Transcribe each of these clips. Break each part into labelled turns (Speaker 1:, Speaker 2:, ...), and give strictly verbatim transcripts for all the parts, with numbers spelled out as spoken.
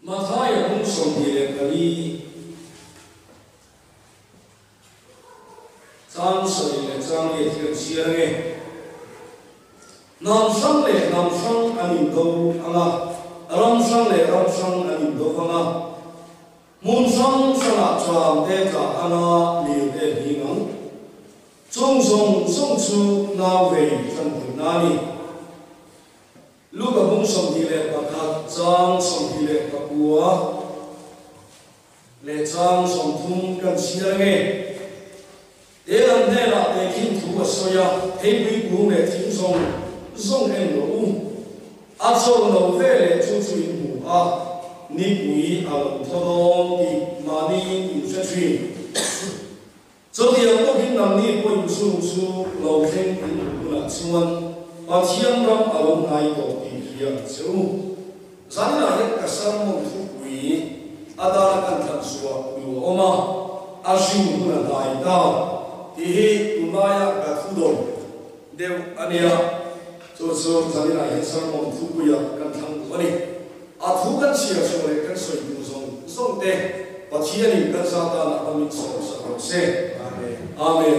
Speaker 1: Mathaya hung som hi le kali Chang sari le chang le thiam sia nge Nam sang le nam sang anin do anga ram sang le ram sang anin do anga mun sang sana cham de ka ana li de hi ngang chung song song chu na ve chan thu na ni lu ka hung som hi le pakhat chang som hi le kapua le chang som thum kan sia nge để làm thế là để kinh thủ và soi à thấy quý cũ để thím song song em lỗ à song lỗ về để chú chú mù à ni quý à lỗ thô đi mà ni yêu sẽ truy sau khi ông có kinh làm ni có yêu su su lỗ thêm cũng là xuân à chiang ram à lỗ này có đi kia xíu sáng là hết cả sáng mong thu quý à ta là căn thằng xua yêu oma à sinh cũng là đại đạo thì umaya cả thu đồng đều anh em cho cho gia đình này sang mong thu quý à căn thằng của anh à thu căn xia cho này căn soi tu song song te và chia đi căn sa ta là amin song sa se amen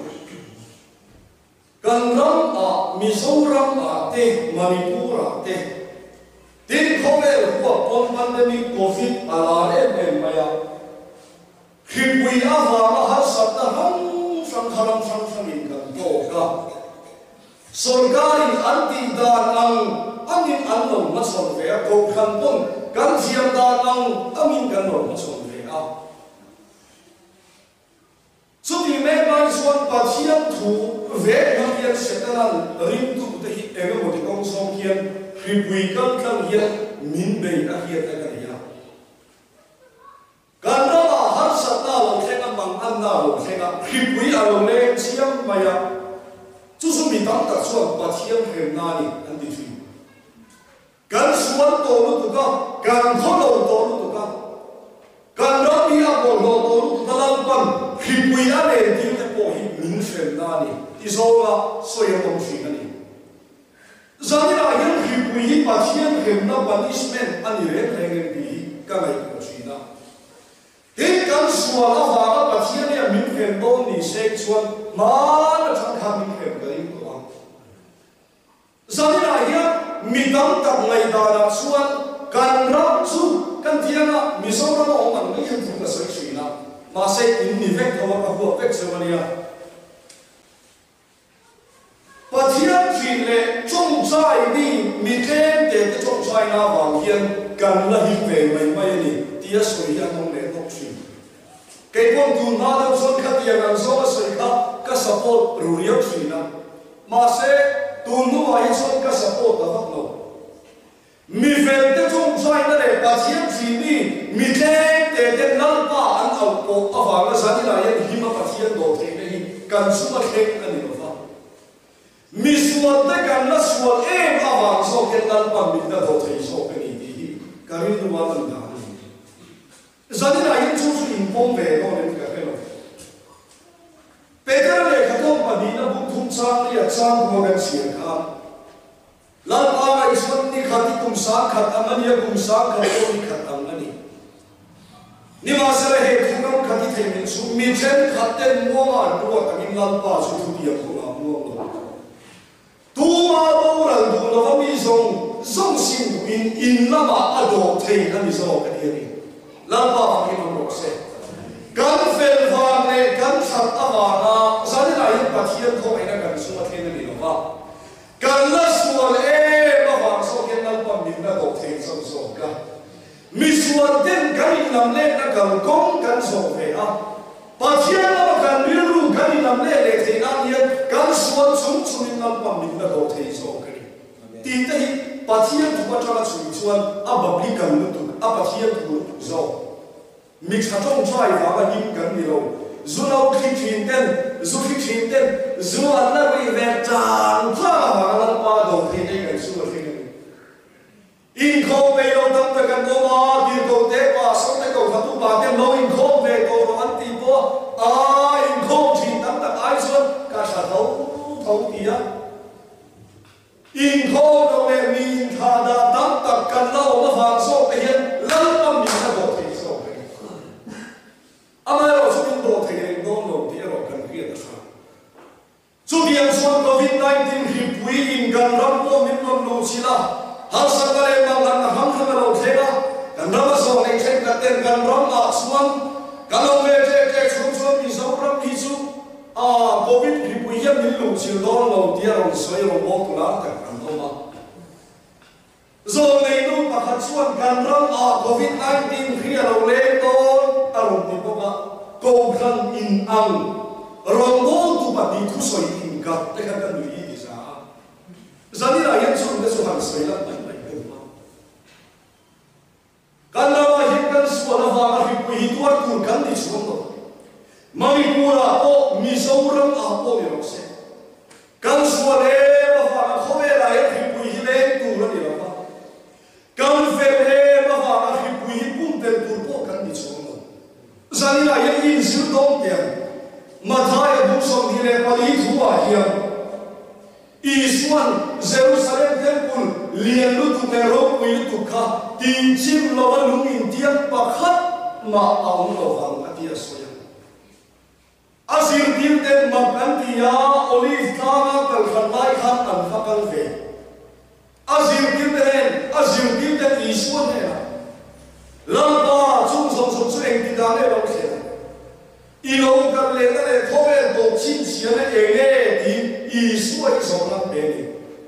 Speaker 1: căn ram à Mizoram à te Manipur à te tin không về của con pandemic covid à là em em maya khi quý à và hát sát ta hăng sang haram sang sang in kan to ka sarkari anti dan ang amin an lo ma chon ve a ko khan pon kan thiam dan ang amin kan lo ma chon ve a chu ti me ban suan pa thiam thu ve ma hian setalan rim tu te hi enge mo ti kong som hian khi pui kan kan hian min be a hian ta kan ya kan ra ba har sata lo the ka mang an na lo the ka khi pui a lo le chiam ma ya chu su mi tam ta chuan pa thiam hem na ni an ti thi kan suan to lu tu ka kan tho lo to lu tu ka kan ra bi a bo lo to lu ta lam pan khi pui a le ti te po hi min hem na ni ti so la so ya tong thi ani zani la hian khi pui hi pa thiam hem na punishment ani re theng bi ka ngai ko thi na hết căn sủa nó vào nó bật thiên này mình khen đôi ni sẽ chuan mà nó chẳng tham mình khen cái gì của anh. Sau này nhá mình đóng tập ngày đó là chuan cần rắm chu cần thiên là mình sống nó ông bằng những hiện tượng là sợi suy na mà sẽ in ni vek thôi mà vừa vek xem này à. Bật thiên chỉ là trong trái đi mình khen để cái trong trái na vào thiên cần là hình về mình bây giờ tia suy ra không để tóc suy cái con tu na đâu son khát tiền ăn số suy khát các support rủi suy na mà sẽ tu nu ai son các support đó phát nổ mi về tới trong xoay nó để bà chiếm gì đi mi thế để để nâng ba ăn ảo bộ ở vàng cái gì là yên hi mà bà chiếm đồ thế này cần số mà thế cái này mà mi suat tới cần nó suat em ở vàng số cái nâng ba mình đã đồ thế số cái này đi cái này nó mà mình đã gia đình này chú chú in phong về đó nên cái cái đó. Bây giờ này các ông bà đi nó cũng thung sang đi sang mua cái gì cả. Lần ba ngày xuân đi khát đi cùng sang khát ăn anh đi cùng sang khát đi khát ăn anh đi. Ni mà sẽ là hệ thống ông khát đi thêm những số mi trên khát tên mua mà mua cái những lần ba số thu tiền của họ mua đó. Tu mà đâu là tu nó vẫn mi dùng dùng xin in in là mà ăn đồ thì anh đi sao cái gì làm bao nhiêu năm rồi gan phèn vàng này gan sắt vàng à sao thế này bắt hiện không ai gan suma thế này đâu mà gan là suma ê mà vàng sau khi làm bao nhiêu năm rồi thế sao sao cả mi suma tên gan làm lên là gan công gan sổ về à bắt hiện là gan biết luôn gan làm lên để thế nào hiện gan suma chúng chúng làm bao nhiêu năm rồi thế sao cái tí thế bắt hiện chúng ta cho là chúng chúng à bắp đi gan luôn à bắt hiện chúng rồi mình sẽ trong trai và cái những cái gì đâu, dù nào khi chuyển tên, dù khi chuyển tên, dù anh là người về tràn ra và làm ba đầu thì đây cái số là thế này. In không về đâu tâm tới cái câu mà đi câu tế và sống tới câu phát tu ba tên đâu in không về câu rồi anh tìm po, à in không chỉ tâm tới ai xuân cả xã thấu thấu kia. In không đâu về mình thà đã tâm tới cái lâu nó vàng số cái hiện lắm. nghe được không chú điểm xuân covid nineteen hi pui in gan ram po min nom lu chila har sakale mang han ham ham lo thega gan ram so nei thek ka ten gan ram a suan kalong ve te te chung chung mi so ram hi chu a covid hi pui hiam min lu chil don lo tia ron soi ron bo tu la ka kan to ma zo nei nu pa khat chuan gan ram a covid nineteen hi lo le ton a ron ti bo ma ko khan in ang ron bo tu pa di thu soi in ka te ka kan lui di sa zani la yan chu de su han soi la mai mai ka ma kan la ma hi kan su la va ma hi pu hi tu tu kan di chu mo mai pu la o mi so ram a po mi ro se kan su le ma va ma kho ve la ya hi pu hi le tu la ni la ma kan ve le ma va ma hi pu hi pum te tu po kan di chu mo zani la yan in su dong tiang Mathai bung som di le pali thua hiam Isuan Jerusalem temple lian lu tu te ro pui tu kha tin chim lo lung in tiang pakhat ma aung lo wang atia soya Asir tin ten ma kan tia olive kanga kal khanai khan an fakal ve Asir tin ten asir tin ten Isuan he lampa chung som som su eng ti da le lo khe Ilong kan le na le thove do chin sia na e le di I suai so na be ni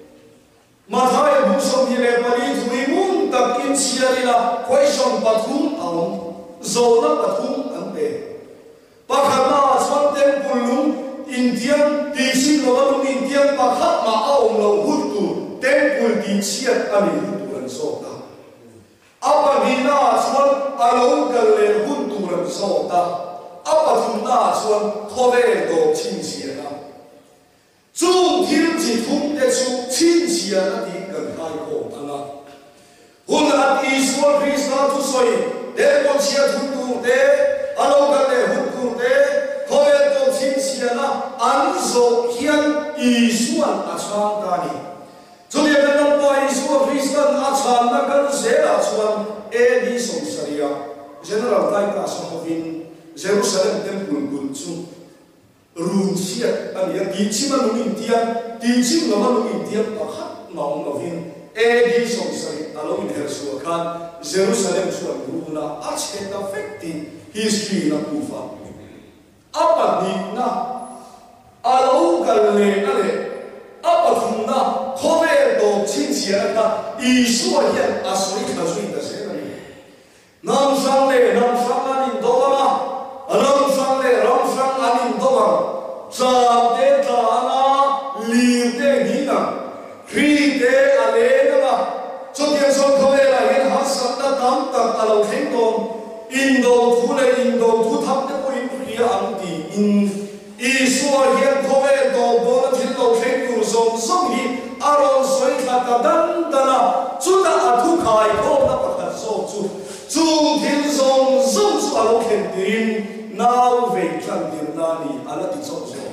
Speaker 1: ma thai bu som hi le pali thui mun tak in sia ri la khoi som pathum aum zo na pathum an be pakhana swam tem pulung indian ti sim lo lu indian pakhat ma aum lo hut tu tempul ti chiat ani hut tu an so ta apa ni na swam alo kal le hut tu an so ta apa thum na chuan thove do chin sia na chung thil chi thum te chu chin sia na ti kan hai ko ana hun at Israel Krishna tu soi de ko sia thum tu te alo ka le hun tu te thove do chin sia na an zo hian Israel a chang ta ni chu le na pa Israel Krishna a chang na kan se la chuan e di som saria general tai ka so hovin Jerusalem temple kun chu run sia ani di chima lu in tiang di chim lo ma lu in tiang pakhat maung lo vin e di som sai alo in her su khan Jerusalem chu ru na a che ta fekti history na ku fa apa ni na alo gal le na le apa thum na khove do chin sia na I su hian a soi kha sui ta se na ni nam sang le nam sang na ni do ma Ram sang le ram sang anin doang sam te ta na li te ni na ri te ale na cho tian son ko le la hin ha sam ta tam ta ta lo theng dom in do thu le in do thu thap te ko in ri am ti in I so hian ko le do do na thil lo theng tu som som hi aron soi kha ta dan ta na chu ta a thu khai ko na pa kha so chu chu thil som som su alo khen tin now ve tlan dir na ni ala ti so so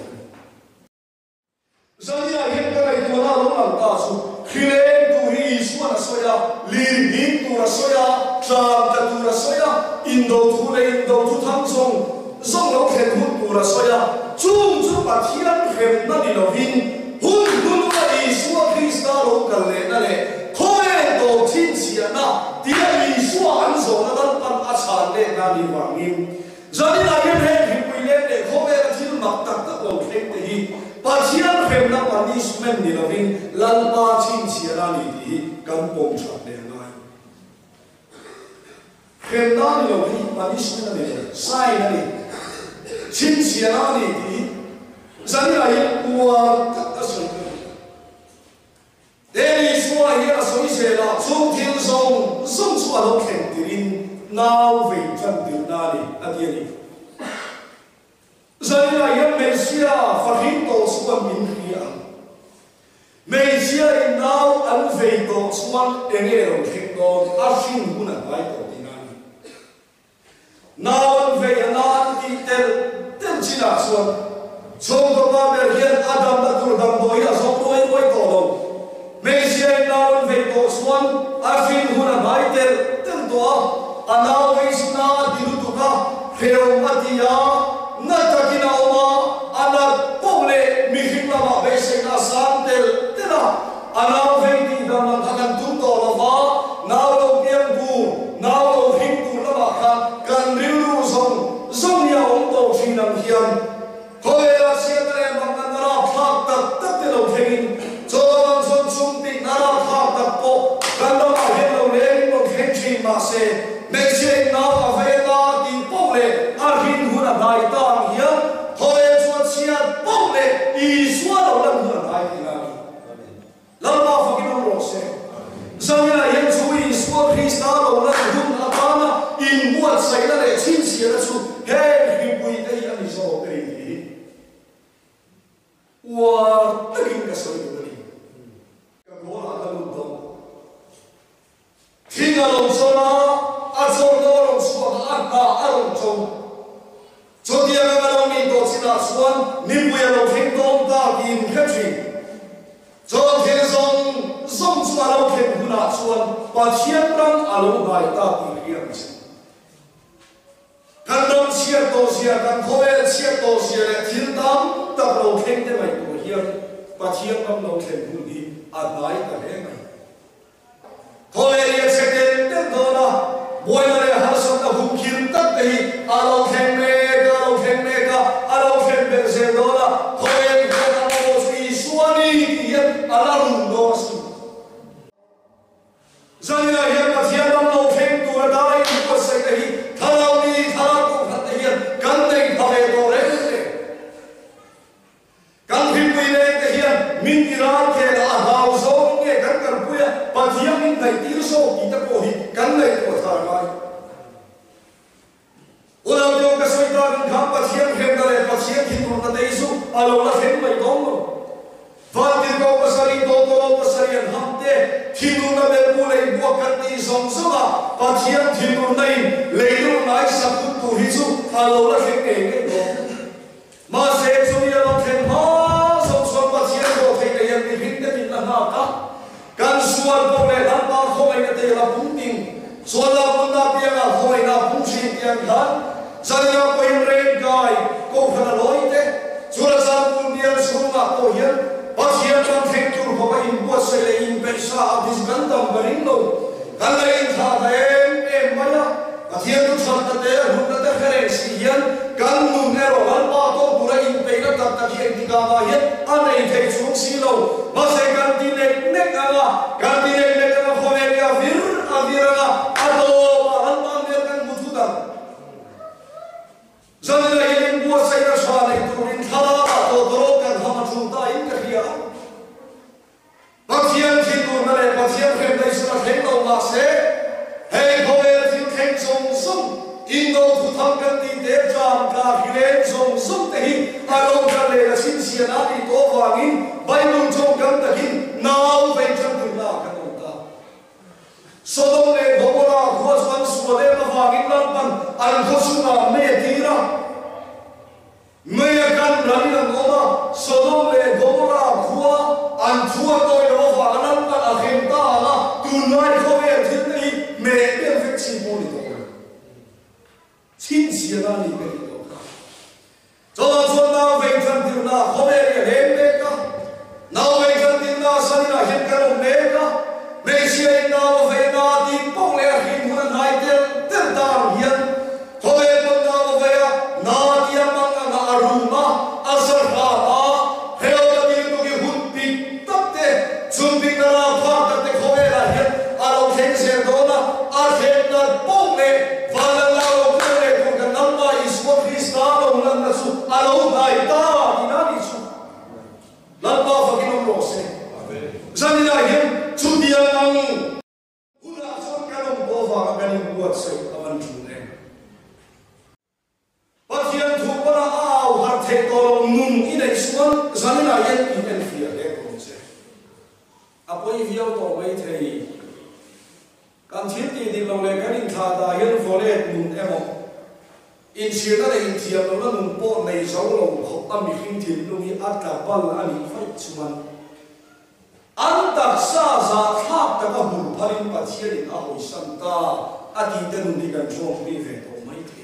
Speaker 1: zania hian ka lai tu na lo lang ta su khile tu ri su na so ya li ni tu ra so ya tram ta tu ra so ya in do tu le in do tu thang song song lo khen hu tu ra so ya chung chu pa thian khem na ni lo vin hun hun na I su Krista lo kal le na le khoe do thin sia na ti I su an zo na dan pan a chan le na ni wangin Zani la yen he hi pui le le khove la thil mak tak tak lo thek te hi pa chian khem na punishment ni lovin lan pa chin chia na ni ti kan pom cha le ngai khem na ni lovin punishment ni sai na ni chin chia na ni ti zani la yen wa tak ta so de ni so hi a so se la chung thil song song chu a lo khem ti rin now ve chan dir na ni atiani zani la yam mesia fahin to suan min ria mesia in now an ve to suan enge ro thek do ashin huna bai to dinani now an ve na ti tel tel china suan chong ko ba ber hian adam da tur dam do ya so roi roi to do mesia in now an ve to suan ashin huna bai tel tel do Anau Vishna dilutuka Pheo Matia Natakina Oma Ana suna suan nim buya lo theng tom ta in khatri cho the zong zong chu alo khen huna suan pa thiam ram alo gai ta ti riam chi kan dom sia to sia kan khoe sia to sia le thil tam ta lo theng te mai to hiam pa thiam ram lo khen hu ni a gai ta he mai khoe ye se te te do na boy na le har sam ta hum khim tak te hi alo khen me ka lo khen me ka alo khen be se do na khoe ko ta mo si suani hiam ala rum do si zania hiam pa thiam ram lo khen tu ra dai ko se te hi thalau ni thalau ko khat te hiam kan nei phale do re kan phim pi le te hiam min ira ke la hau so nge kan kan puya pa thiam min dai ti so ki ta ko hi kan nei ko thar mai ulam yo ka soi ta kan kham pa thiam khem da le pa thiam thi tur na dei su alo la khem mai dong no van dir ko pasari do do pasari an ham te thinu na le pu le bo kan ti song so ma pa thiam thinu nai le lu nai sa pu tu hi su alo la khem ke ke do ma se chu ya lo khem ha so so pa thiam do the ke yang ni hin te min na ha ka kan suan ko le han pa kho mai na te la pung ting so la pun na pia na kho mai na pung si tiang han Saya ko in ren gai ko khana loi te sura san pun dia sunga ko hian pasien kan thek tur ko in bo se le in persa abis gandam barin lo kan le in tha da em em maya pasien tu san ta te hu ta te khere si hian kan nu ne ro han pa to pura in pe na ta ta hi ti ga ba hian anei thek sung si lo ma se kan ti ne ne ka la kan ti ne ne ka ko me ya vir avira ado han pa ne kan butu da Zalina in bo sai na sha nei tu in thala to do kan ham chu ta in ka hia Pathian thi tu na le pathian khem dai suna theng lo ma se hey khoe thi theng song sum in do thu tham kan ti de jam ka hilen song sum te hi alo ka le la sin sia na ti to wangin bible chong kan ta hin nau ve chan tu na ka to ta Sodom le Gomorrah huwa swan suale na wangin lan pan an khosuna me tira Maya kan rani na goma Sodom le Gomorrah huwa an thua toi lo wa anan ta akhem ta ala tu nai khoe thil ni me be fek chi mo ni to chin sia na ni be to ka cho cho na ve chan ti na khoe le le me ka na ve chan ti na sa ni na hen ka ro me ka me sia na ve na ti pong le hin hu nai te te ta hian khoe mo na ve na ti ma na aruma asar ha a heo da ti tu ki hun pi tak te chun pi na la pha tak te khoe la hian a lo khen se do na a khen na pong le va la la lo ke le ko ka nam ma is ko krista lo lan na su a lo dai ta ni na ni su lan pa fa ki no lo se zani la hian chu dia ang hula son ka lo bo va ka ni buat se aman chu ne Pathian thu para au har the to nun i nei suan zani la hian in en fia le ko se apoi viau to mai thei kan thil ti di lo le kan in tha da hian vole nun emo in sir na in thiam lo na nun po nei zo lo ho ami khing thil lu hi at ka bal ani phai chuan an tak sa za thak ta ka hul pharin pathian in a hoi san ta ati te nun di kan chong ni ve to mai thei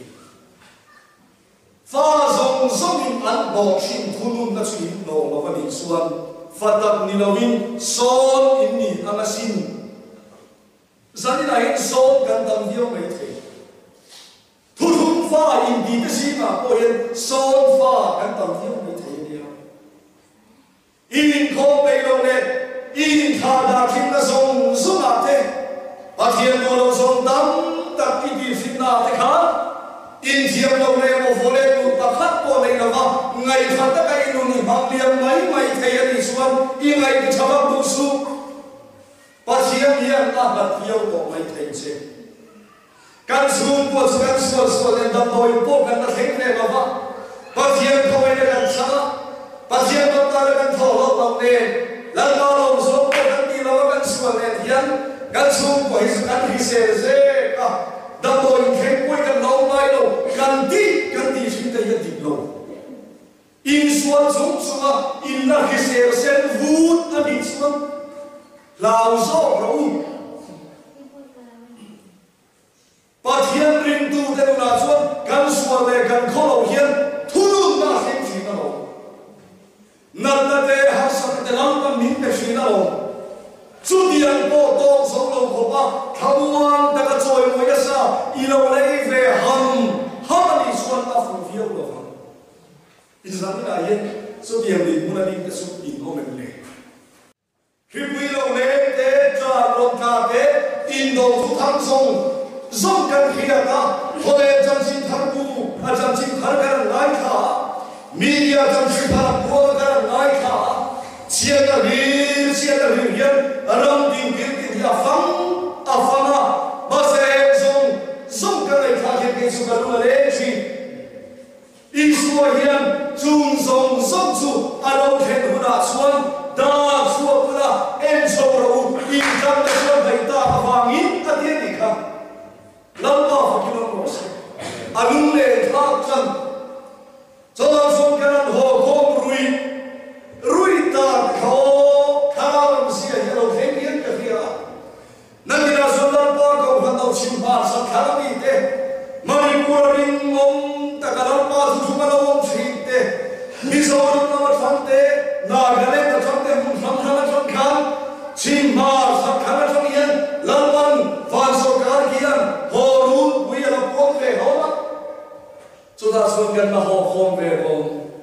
Speaker 1: fa zong zong in an bo shin thunun na chi no ma va ni suan fatak ni lawin son in ni amasin zani na in son kan dam dio mai thei thun fa in di te si ma ko yen son fa kan dam dio mai thei dia in ko pe lo le in tha da kim na zong zong a te pathian do lo zong dam tak ki di fitna te kha in thiam lo le mo vole tu ta khat po nei lo ma ngai khat ta kai nu ni bang liam mai mai thei ani suan i ngai ki chawak du su pathian hian a bat hiau to mai thei che kan sun po kan so so le dam doi po kan na thei le ma pathian ko mai kan sa pathian ko ta le kan tho lo tong ne la lo lo so po kan ti lo kan so le hian kan sun po hi kan hi se se ka dam doi thei po kan lo mai lo kan ti kan ti sin ta ya ti lo suan sung sunga inna hisel sen vut na bi suan lao zo ro pathian ring tu te na suan kan suan le kan kholo hian thulu na sem chi na lo nat na te ha sak te lam kan min te chi na lo chu dian po to so lo ko pa thamuan ta ka choi mo ya sa i lo le ve ham ham ni suan ta fu viau lo ham in zang na yen so diam ni mun na ni te su in ho men le khi pui lo le te cha lo ka te in do thu thang song zong kan khia ta hole chan sin thar ku a chan sin thar kar ngai kha media chan sin thar ku kar ngai kha chia ta ri chia ta ri hian ram ding kin tin ya fang a fanga ba se zong zong kan ai kha ke ke su ka lu le chi i su hian chung zong zong chu a lo khen hu na suan da su pu la en so ro i jam da so bai ta awang in a ti ni kha lam ba fa ki lo ko se alung le tha chan cho so kan ho khom rui rui ta kho kham si a lo khen yen ka khia na ni ra so lam ba ko kha tau chim ba sa kha mi te mari pur ring om ta ka lam ba su ma lo om thi te mi so na ma thang te na ga le ta thang te mun thang thang thang khan chim ba sa kha na thang yen lam ban van so kar kian ho ru wi la pom ve ho ma chu da so kan na ho khom ve bom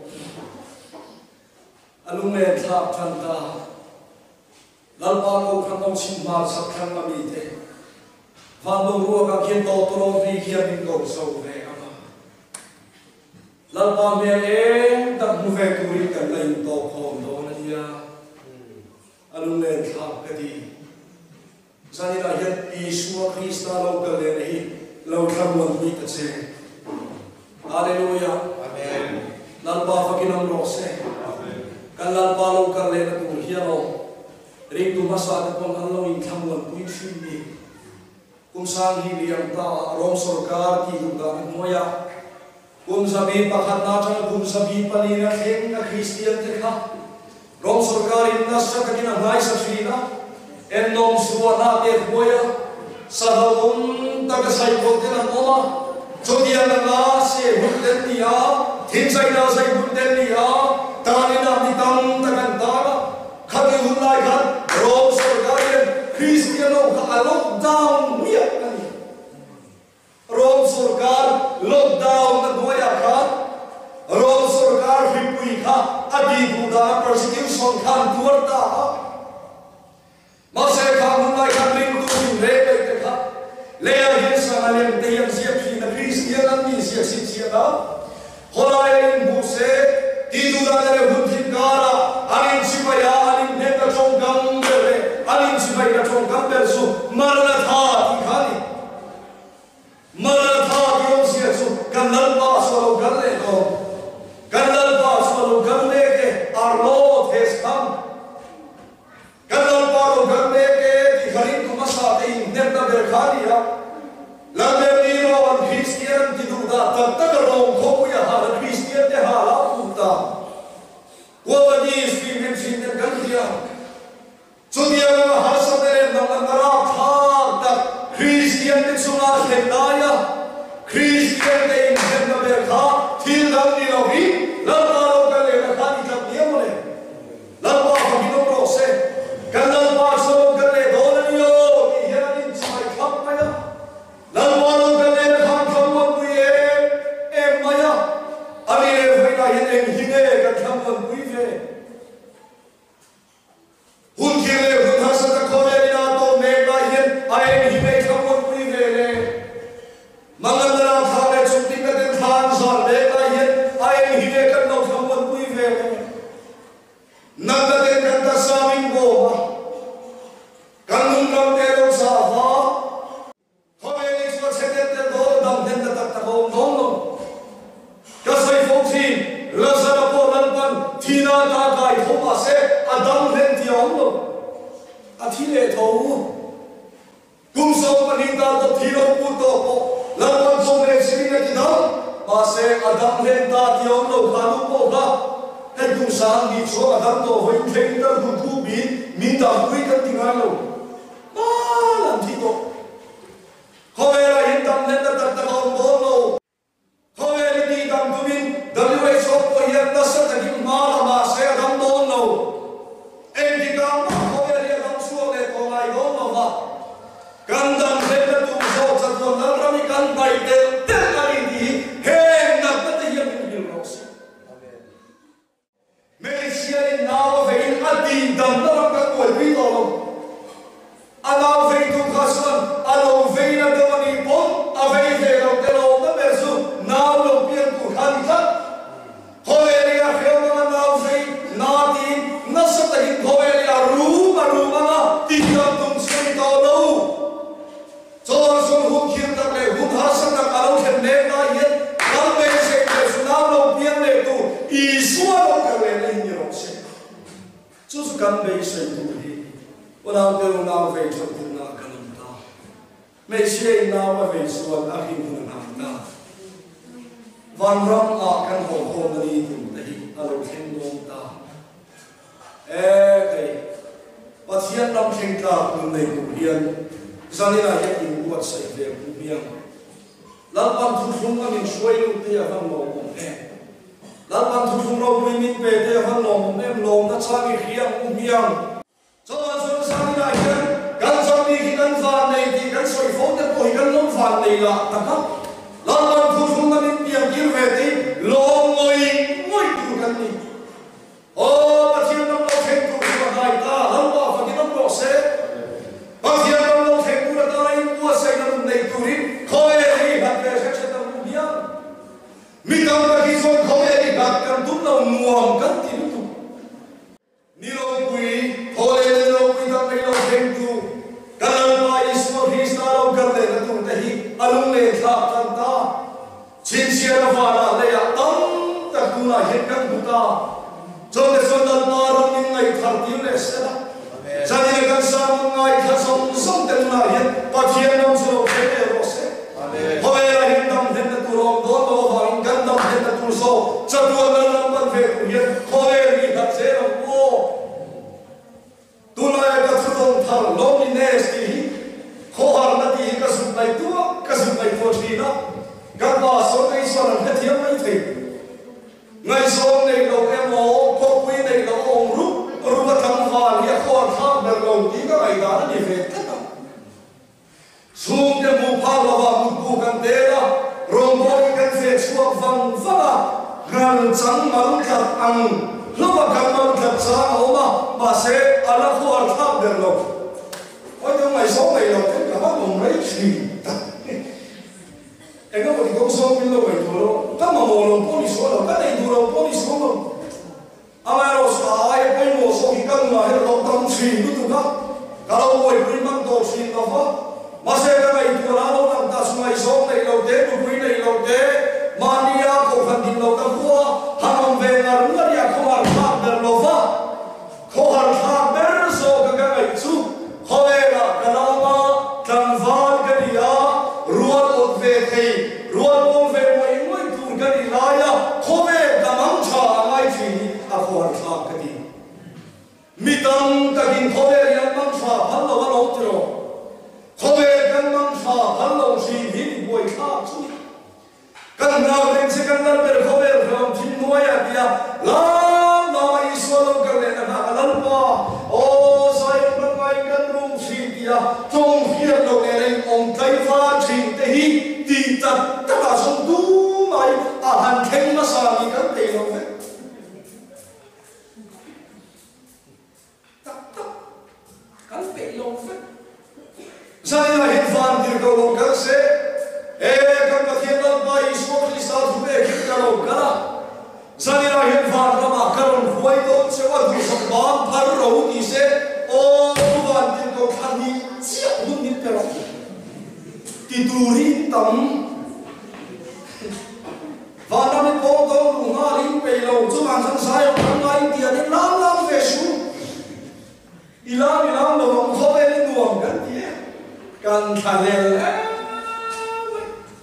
Speaker 1: alung le thap chan ta lal pa ko khan tong chim ba sa khan ma mi te van do ru ka kien to to ro vi kia bin go so ve ama lal pa me e ta mu ve ku ri kan lai to khom do na dia alung le thap ka di Sani na hian Isua Krista lo ka le hi lo tham wan mi ta che. Hallelujah. Amen. Lan ba fa kinam ro se. Amen. Kan lan ba lo ka le na tu hian lo. Ring tu masa ta pon an lo in tham wan pui thi ni. Kum sang hi liam ta rom sarkar ki hu da moya. Kum sabi pakhat na chang kum sabi pani na theng na Christian te kha. Rom sarkar in na sa ka kina ngai sa thri na. En nom suwa na te boya sahum ta ka sai ko te na noma chodia na na se hunden dia thin sai na sai hunden dia ta ni na ni tam ta kan ta khati hun lai khan rom sarkarian Christian ka lockdown mi ani rom sarkar lockdown na boya kha rom sarkar hipui kha adi buda persecution khan tuarta mà sẽ không nói khăn linh tu lễ vậy cái khác lễ hiện sang liền tây am siết phi na Christian ăn đi siết siết siết đó hồi lại bu sẽ đi tu ra để hút thịt cá ra anh chỉ phải ya anh nên cái trong cam để anh chỉ phải cái trong cam để su mà là tha thì khá đi mà là tha thì ông siết su cần lần ba số cần lệ đó cần lần ba số cần lệ cái arlo thế sao Kadal paro gambe ke ti kharin ko masa te nem ta ber khaliya la de ni ro an Christian ti du da ta ta ro ko ku ya ha Christian te ha la ku ta wo ba ni swi nem sin nem kan dia chu dia na ha sa de na na ra tha ta Christian te sunga the da ya Christian te in nem ta ber kha thil dam ni lo hi la ta ro ka le na kha ni ta dia mo le la ba ha ki no ro se Kadal paso kale dolaniyo ki yanin chai khap maya lalwalo kale kham kham mo kuye em maya ani le faina yen em hine ka kham mo kuye hun kile hun hasa ta khole na to me ba yen ai hine kham mo kuye le mangandra khale chumti ka den khan sar le ba yen ai hine ka no kham mo kuye le nanda den kanta saming bo Kanung kam te lo sa ha home ni so se te te do dam den ta ta ko non no ka sai fo thi la sa na po lan pan thina ta kai tho pa se adam den ti om no a thi le tho kum so pa ni ta to thi ro pu to po lan pan so me si ni ti dam pa se adam den ta ti om no ka lu po ba tu sang đi chúa adam tổ với thêm tâm tu tu biến min đam quý cái tiếng ai lâu mà làm gì đó hồi là hiện tâm nên ta ta ta còn bốn lâu hồi là đi tâm tu biến W H O có hiện ta sẽ ta kim mà là mà sẽ adam bốn lâu em đi cam mà hồi là adam xuống để còn lại bốn lâu mà căn đam nên ta tu số cho tuần năm rami căn bảy đều tất cả đi hết nằm tất cả những điều đó Malaysia nào về anh đi đầm nó làm các buổi vi tổ anh nào về tu khá xuân anh nào về là đâu đi bốn anh về về đâu cái đâu nó bé su nào đâu biết tu khá đi khác hồi là khéo nó nào về nào đi nó sẽ thành hồi là rú mà rú mà nó đi đầm tung xuân tàu đâu cho xuân hùng khiêm tập lệ hùng hát sang tập áo khen nét na yết làm bề sẽ để su nào đâu biết lệ tu ý xua đâu cái lệ này nhiều sẽ chú chú căn bề sẽ tu điวันนั้นเราเราไปชมคุณนากันตาไม่ใช่เราไปส่วนอาหิมุนาตาวันรำอากันหงโฮมันดีตุ่มตีอารมณ์เช่นดวงตาเอ๊ะไอ้ปัจจัยนำเช่นตาคุณในกุเรียนสันนิษฐานยังอยู่วัดใส่เดียกุเรียนแล้วบางทุกคนก็มีช่วยลูกเตี้ยฟังลมเองแล้วบางทุกคนเราไม่มีเปเตี้ยฟังลมเองลมนัดสามีเขียงกุเรียนcho nên chúng ta đi lại kia, căn trong đi khi căn phản này thì căn soi phốt cái bồi căn lông phản này là tất cả. Lần lần thu chúng ta đi tìm kiếm về thì lô ngồi ngồi tu căn đi. Ô, bắt thiên năm lâu thêm tu của đại ta, lần qua phải cái năm lâu sẽ. Bắt thiên năm lâu thêm tu là ta lại mua xây năm này tu đi, khơi đi đặt về sẽ sẽ tâm bia. Mi tâm ta khi rồi khơi đi đặt căn tút lâu nguồn căn thì tu. Ni lâu quý hồi lên lâu quý tâm lâu thêm tu căn lần ba Ismo Krista lâu căn lên là tu tahi alung lên tháp căn ta chín xia là phá là lấy ạ tâm ta tu là hiện căn tu ta cho nên xuân lần ba rong những ngày thẳng tiêu lệ sẽ là cho nên căn sáng ngày thẳng sống sống tên là hiện và thiên năm sự lâu thế để rồi sẽ hồi là hiện tâm hiện là tu lòng đó đó và hiện căn tâm hiện là tu sâu cho tu lần năm ban về tu hiện hồi là hiện thật sẽ là vô tu nói các thứ đông thằng loneliness thì khó hẳn là thì các sự này tua các sự này phô trì đó các bà số này số là hết thiếu mấy thì ngày số này đâu em mồ cô quý này đâu ông rút rút là thằng hòa liệt khó thang được lòng tí các ngày đó đi về tất cả xuống cái mù phao là vào mù bù cần tế đó rồi mỗi cái về xuống vòng vâng à gần trắng mắng thật ăn lúc mà cầm măng thật sáng hổ mà bà sẽ ở là khu ở tháp được rồi ôi trong ngày sáu ngày đầu tiên cả bác mồm lấy gì em có một cái công số bên lâu ngày thua đâu các mà mồm lòng bố đi số đâu các này thua đâu bố đi số không à mà rồi sao ai bên mồm số khi cân mà hết lòng tâm suy nữa tụi các cả đâu ngồi bên măng tổ suy đâu phá mà sẽ cái ngày thua lá đâu làm ta số ngày sáu ngày đầu tiên tụi quý này đầu tiên mà đi ra cổ phần tiền đầu ta khua hàng ông về là đúng là đi không hẳn tháp được lô phá không hẳn tháp bé số cái cái ngày chú không hề là cái nào mà thằng văn cái đi á ruột ột về thì ruột ôn về mấy người tụi cái đi lại á không hề cả mắm trà ngay thì à không hẳn tháp cái đi mi tâm cái gì không hề là mắm trà hắn là vẫn ổn rồi không hề cái mắm trà hắn là gì thì buổi tháp chú căn nào đến sẽ căn nào để không biết không chính nuôi à kia lắm nào mà Israel ông căn này là hàng lần qua ô sai ông ngay căn rung xì kia trong khi đầu này này ông thấy pha trình thế hi thì tất tất cả sống đủ mày à hành thêm nó sao gì căn tiền không đấy tất tất căn tiền không đấy sai là hiện phản thì cầu ông căn sẽ ê căn cái thiên lâm bay số đi sao thu về khi cái đầu cả Sani là hiện phản ra mà cái lòng quay tốt sẽ có đủ sập bám phá rấu thì sẽ ô tu văn tiền cầu khăn đi chiếc luôn những cái lòng thì tu rin tấm và năm mươi bốn câu đủ hoa linh về lầu chú bạn sang sai ông ăn ngay tiền đến lắm lắm về xuống đi lắm đi lắm rồi ông không lên nuông cái gì cần thà lên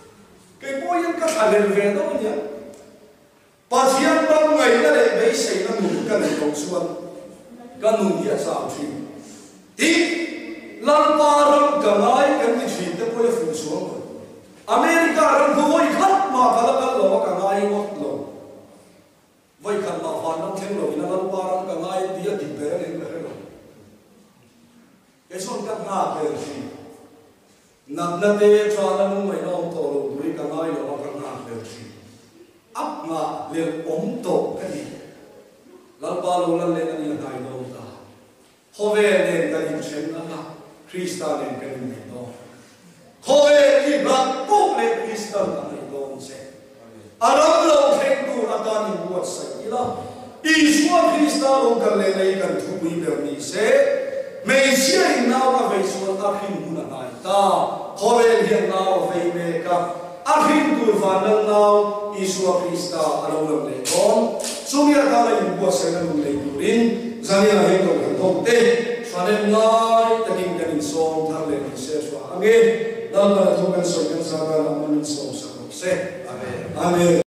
Speaker 1: cái bôi những cái thà lên về đó nhỉ. Và thiên tâm ngày nó để bấy xảy ra nu kan ni dong suan kan nu dia sa thi ti lan param kangai kan ti thi te poi fu suang America ran voi khat ma kala kal lo kangai mot lo voi khat ma fa nam theng lo ina lan param kangai dia di be le le lo cái son các ngà về gì nằm nằm đây cho nó mới nó tổ lục với các ngài đó các ngà về gì áp ngà liền ốm tổ cái gì lần ba lô lần lên anh là đại đâu ta họ về lên cái gì chuyện đó là Christa lên cái gì đó họ về thì là bốc lên Christa là này đó sẽ à đó lâu khen tu là ta đi buat sai là Isua Christa luôn cần lên đây cần thu quý được ni sẽ mấy xưa hình nào mà về xuân áp hình hùn này ta họ về hiện nào về về cả áp hình tuổi phản năng nào Isua Christa alo làm lễ con số nhà ta là những cuộc sẽ làm lễ turin gia đình hay còn hàng thông tê cho nên ngay ta kinh cái hình song thang lễ thì sẽ xóa anh em đang là thông tin soi cái sao là mình song song sẽ amen amen